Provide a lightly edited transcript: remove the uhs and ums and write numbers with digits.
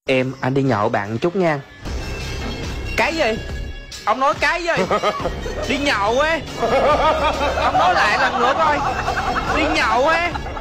Em, anh đi nhậu bạn chút nha. Cái gì? Ông nói cái gì? Đi nhậu ấy. Ông nói lại lần nữa coi. Đi nhậu ấy.